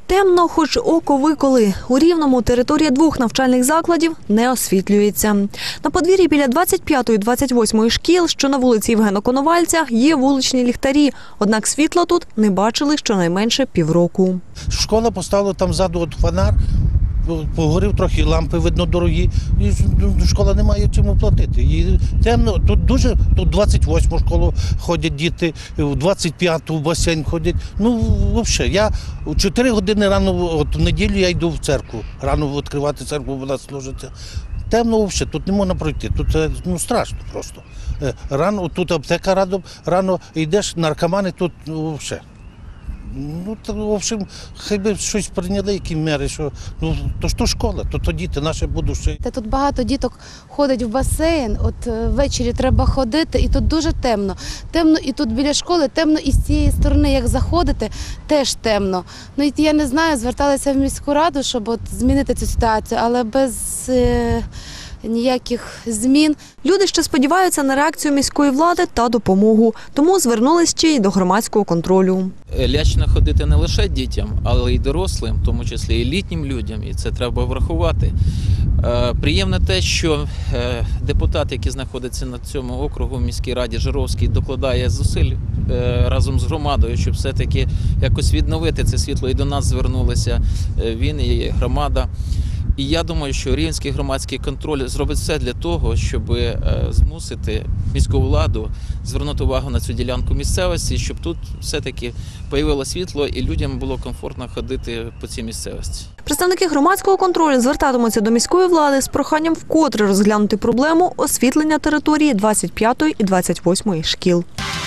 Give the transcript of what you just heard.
Темно, хоч око виколи. У Рівному територія двох навчальних закладів не освітлюється. На подвір'ї біля 25-28 шкіл, що на вулиці Євгена Коновальця, є вуличні ліхтарі. Однак світла тут не бачили щонайменше півроку. Школа поставила там ззаду от фонар, погорів трохи, лампи, видно, дорогі. І школа не має чим оплатити. І темно, тут 28-му школу ходять діти, в 25-ту в басейн ходять. Ну, взагалі, я 4 години рано, от в неділю я йду в церкву, рано відкривати церкву, вона служиться. Темно взагалі, тут не можна пройти, тут страшно просто. Рано, тут аптека рано йдеш, наркомани тут взагалі. В общем, хай би щось прийняли, які міри, що то школа, то діти, наше будуще. Тут багато діток ходить в басейн, от ввечері треба ходити, і тут дуже темно. Темно і тут біля школи, темно і з цієї сторони, як заходити, теж темно. Ну, я не знаю, зверталися в міську раду, щоб от змінити цю ситуацію, але без ніяких змін. Люди ще сподіваються на реакцію міської влади та допомогу, тому звернулись ще й до громадського контролю. Лячно ходити не лише дітям, але й дорослим, в тому числі і літнім людям, і це треба врахувати. Приємно те, що депутат, який знаходиться на цьому округу в міській раді, Жировський, докладає зусиль разом з громадою, щоб все-таки якось відновити це світло. І до нас звернулися він і громада. І я думаю, що Рівненський громадський контроль зробить все для того, щоб змусити міську владу звернути увагу на цю ділянку місцевості, щоб тут все-таки появилося світло і людям було комфортно ходити по цій місцевості. Представники громадського контролю звертатимуться до міської влади з проханням вкотре розглянути проблему освітлення території 25-ї і 28-ї шкіл.